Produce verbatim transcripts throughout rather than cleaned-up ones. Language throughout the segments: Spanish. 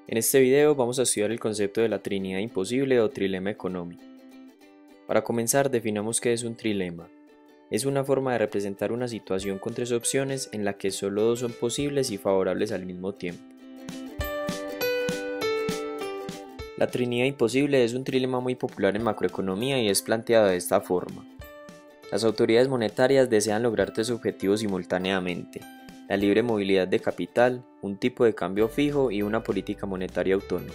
En este video vamos a estudiar el concepto de la trinidad imposible o trilema económico. Para comenzar, definamos qué es un trilema. Es una forma de representar una situación con tres opciones en la que solo dos son posibles y favorables al mismo tiempo. La trinidad imposible es un trilema muy popular en macroeconomía y es planteado de esta forma. Las autoridades monetarias desean lograr tres objetivos simultáneamente: la libre movilidad de capital, un tipo de cambio fijo y una política monetaria autónoma.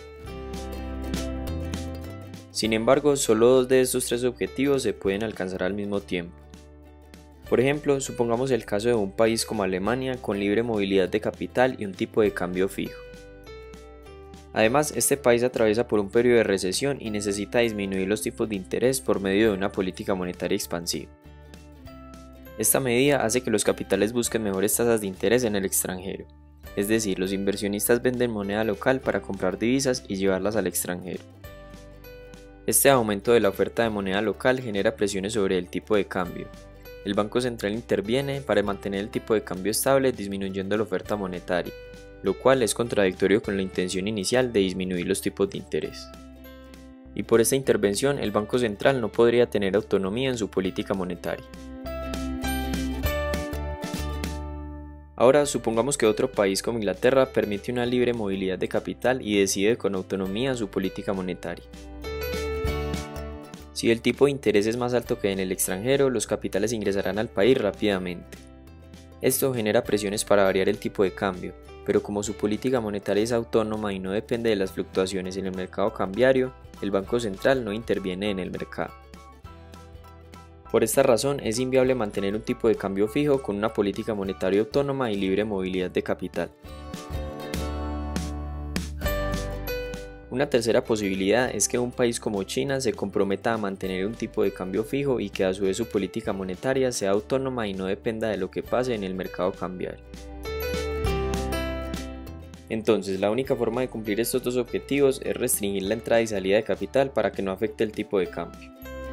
Sin embargo, solo dos de estos tres objetivos se pueden alcanzar al mismo tiempo. Por ejemplo, supongamos el caso de un país como Alemania con libre movilidad de capital y un tipo de cambio fijo. Además, este país atraviesa por un periodo de recesión y necesita disminuir los tipos de interés por medio de una política monetaria expansiva. Esta medida hace que los capitales busquen mejores tasas de interés en el extranjero, es decir, los inversionistas venden moneda local para comprar divisas y llevarlas al extranjero. Este aumento de la oferta de moneda local genera presiones sobre el tipo de cambio. El Banco Central interviene para mantener el tipo de cambio estable disminuyendo la oferta monetaria, lo cual es contradictorio con la intención inicial de disminuir los tipos de interés. Y por esta intervención el Banco Central no podría tener autonomía en su política monetaria. Ahora supongamos que otro país como Inglaterra permite una libre movilidad de capital y decide con autonomía su política monetaria. Si el tipo de interés es más alto que en el extranjero, los capitales ingresarán al país rápidamente. Esto genera presiones para variar el tipo de cambio, pero como su política monetaria es autónoma y no depende de las fluctuaciones en el mercado cambiario, el Banco Central no interviene en el mercado. Por esta razón es inviable mantener un tipo de cambio fijo con una política monetaria autónoma y libre movilidad de capital. Una tercera posibilidad es que un país como China se comprometa a mantener un tipo de cambio fijo y que a su vez su política monetaria sea autónoma y no dependa de lo que pase en el mercado cambiario. Entonces, la única forma de cumplir estos dos objetivos es restringir la entrada y salida de capital para que no afecte el tipo de cambio.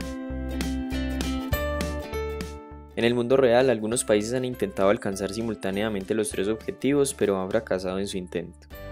En el mundo real, algunos países han intentado alcanzar simultáneamente los tres objetivos, pero han fracasado en su intento.